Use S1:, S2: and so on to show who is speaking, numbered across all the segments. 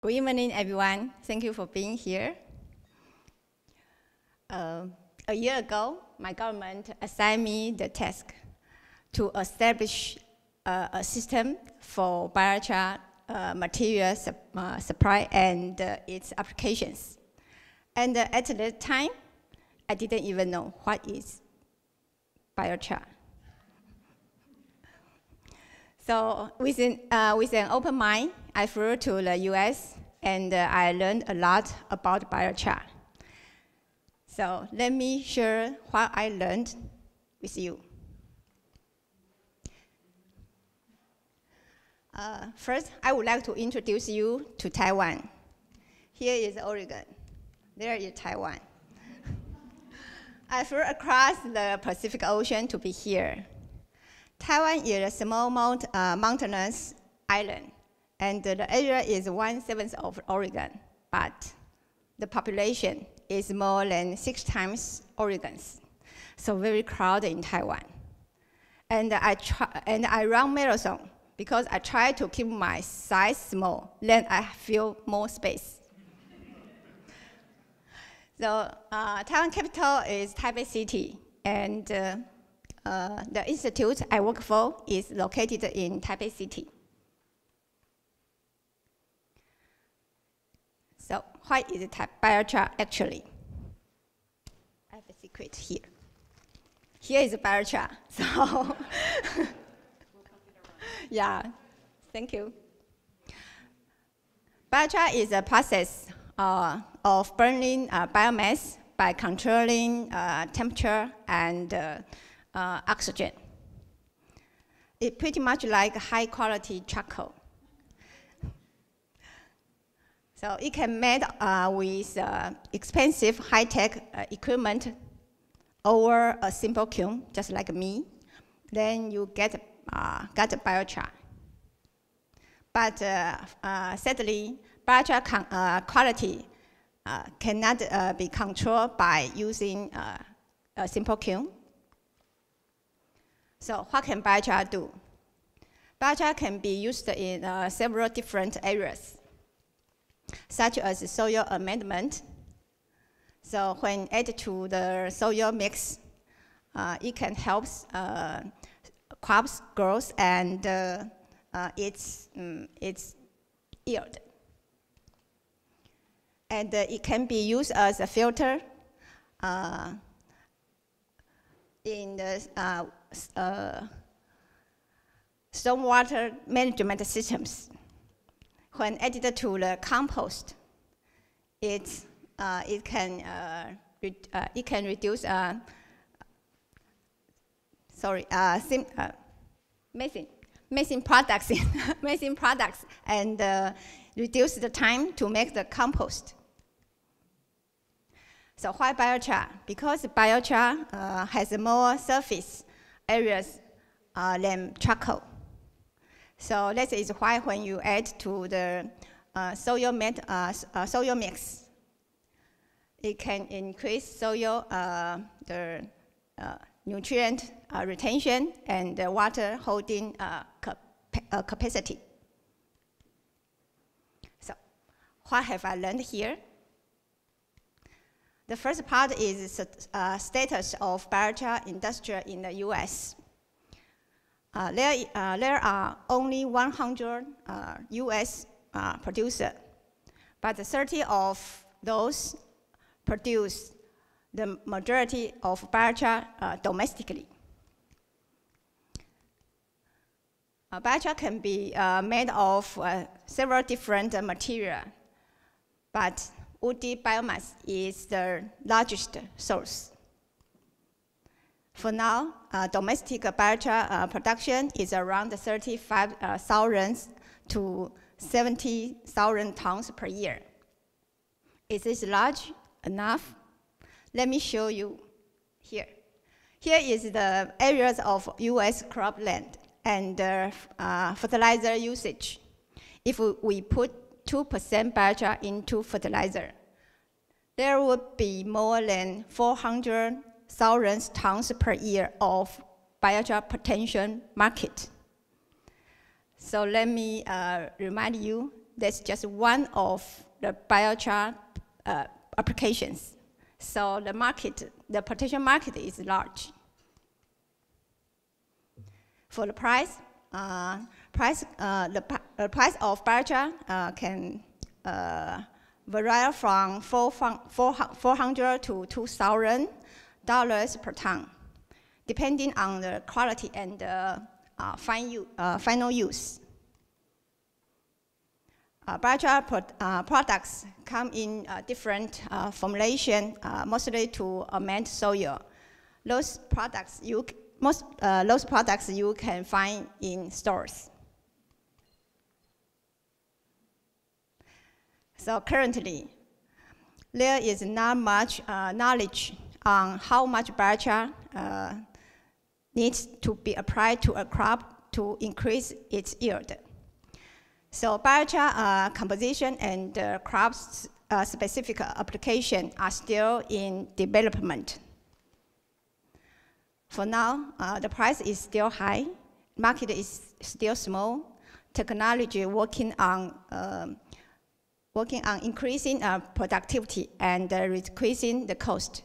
S1: Good evening, everyone. Thank you for being here. A year ago, my government assigned me the task to establish a system for biochar material supply and its applications. And at that time, I didn't even know what is biochar. So with an open mind, I flew to the US and I learned a lot about biochar. So let me share what I learned with you. First, I would like to introduce you to Taiwan. Here is Oregon. There is Taiwan. I flew across the Pacific Ocean to be here. Taiwan is a small mountainous island, and the area is 1/7 of Oregon, but the population is more than 6 times Oregon's, so very crowded in Taiwan. And I run marathon because I try to keep my size small, then I feel more space. So Taiwan capital is Taipei City, and the institute I work for is located in Taipei City. So what is biochar actually? I have a secret here. Here is biochar. So yeah, thank you. Biochar is a process of burning biomass by controlling temperature and oxygen. It's pretty much like high-quality charcoal. So it can be made with expensive high-tech equipment or a simple kiln, just like me. Then you get a biochar. But sadly, biochar quality cannot be controlled by using a simple kiln. So what can biochar do? Biochar can be used in several different areas, such as soil amendment. So when added to the soil mix, it can help crops growth and its yield. And it can be used as a filter in the stormwater management systems. When added to the compost, it can reduce methane products and reduce the time to make the compost. So why biochar? Because biochar has more surface areas than charcoal. So that is why when you add to the soil mix, it can increase soil the nutrient retention and the water holding capacity. So what have I learned here? The first part is status of biochar industry in the US. There are only 100 US producers, but 30 of those produce the majority of biochar domestically. Biochar can be made of several different materials, but woody biomass is the largest source. For now, domestic biochar production is around 35,000 to 70,000 tons per year. Is this large enough? Let me show you here. Here is the areas of US cropland and fertilizer usage. If we put 2% biochar into fertilizer, there would be more than 400,000 tons per year of biochar potential market. So let me remind you that's just one of the biochar applications. So the market, the potential market is large. For the price, the price of biochar can vary from $400 to $2,000 per ton, depending on the quality and final use. Biochar products come in different formulation, mostly to amend soil. Those products you can find in stores. So currently, there is not much knowledge on how much biochar needs to be applied to a crop to increase its yield. So biochar composition and crops specific application are still in development. For now, the price is still high, market is still small, technology working on increasing productivity and decreasing the cost.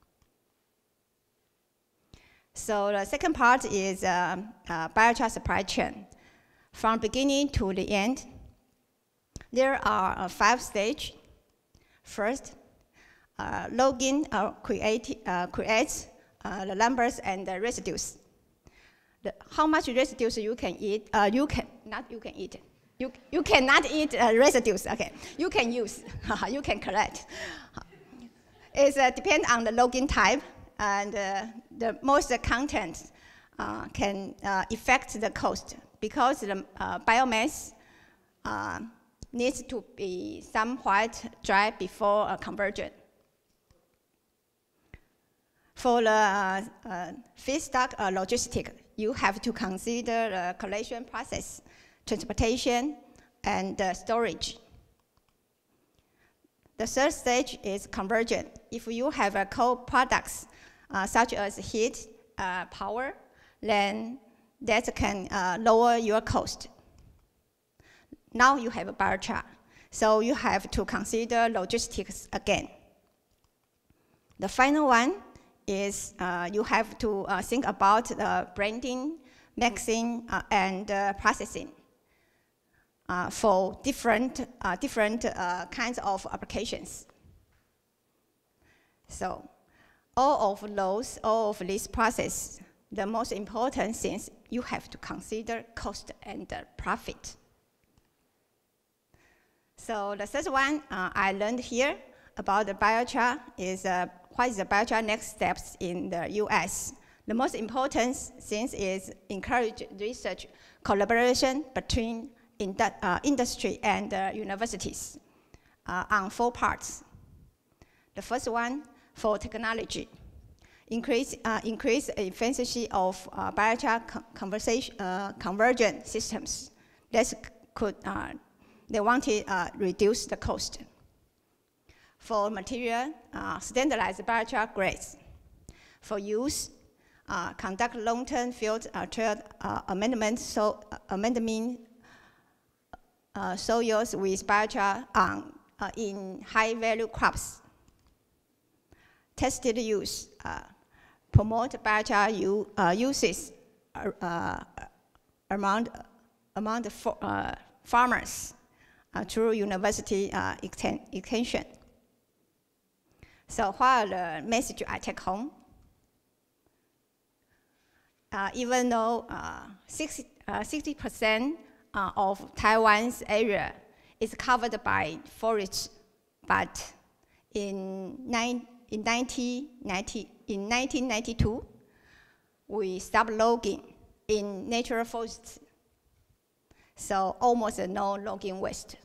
S1: So the second part is biochar supply chain. From beginning to the end, there are 5 stages. First, logging creates the numbers and the residues. How much residues you can eat? You cannot eat residues. Okay, you can use. You can collect. It depends on the logging type, and the most content can affect the cost because the biomass needs to be somewhat dry before conversion. For the feedstock logistics, you have to consider the collection process, transportation, and storage. The third stage is conversion. If you have co-products such as heat, power, then that can lower your cost. Now you have a biochar, so you have to consider logistics again. The final one is you have to think about branding, mixing, and processing for different kinds of applications. So all of these processes, the most important things you have to consider cost and profit. So the third one I learned here about the biochar is what is the biochar next steps in the US. The most important thing is encourage research collaboration between industry and universities on 4 parts. The first one, for technology. Increase efficiency of biochar conversion systems. They want to reduce the cost. For material, standardize biochar grades. For use, conduct long-term field trial amendment soils with biochar in high-value crops. Tested use, promote biochar uses among the farmers through university extension. So what are the message I take home? Even though 60% of Taiwan's area is covered by forests, but in 1992, we stopped logging in natural forests. So almost no logging waste.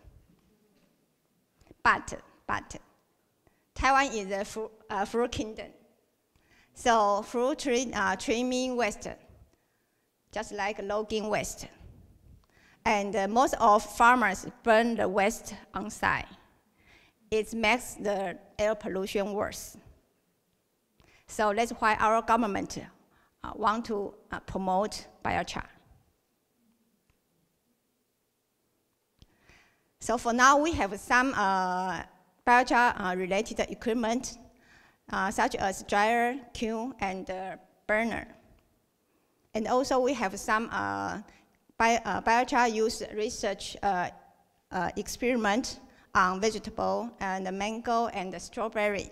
S1: But Taiwan is a fruit kingdom. So fruit trimming waste, just like logging waste. And most of farmers burn the waste on site. It makes the air pollution worse. So that's why our government want to promote biochar. So for now, we have some biochar related equipment, such as dryer, kiln, and burner. And also we have some biochar use research experiment on vegetable and mango and strawberry.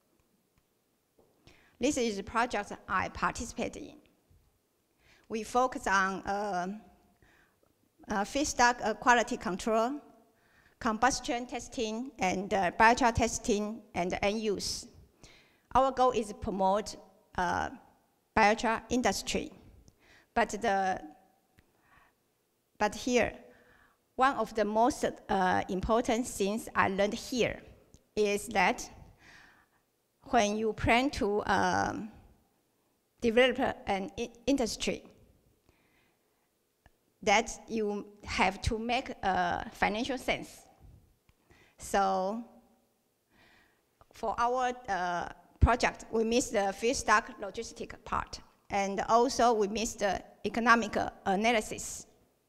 S1: This is the project I participated in. We focus on feedstock quality control, combustion testing, and biochar testing and end use. Our goal is to promote biochar industry. But here, one of the most important things I learned here is that when you plan to develop an industry, that you have to make financial sense. So for our project, we missed the feedstock logistic part, and also we missed the economic analysis.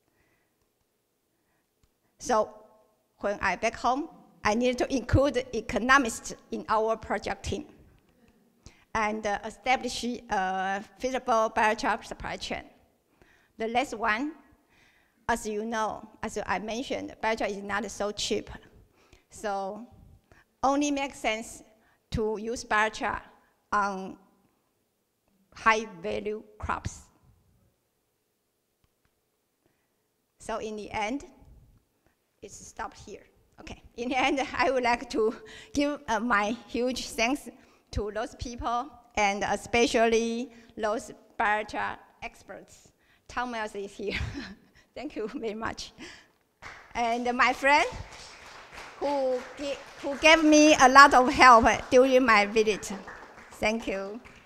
S1: So when I back home, I needed to include economists in our project team and establish a feasible biochar supply chain. The last one, as you know, as I mentioned, biochar is not so cheap. So only makes sense to use biochar on high-value crops. So in the end, it's stopped here. Okay. In the end, I would like to give my huge thanks to those people, and especially those biochar experts. Thomas is here. Thank you very much. And my friend, who gave me a lot of help during my visit. Thank you.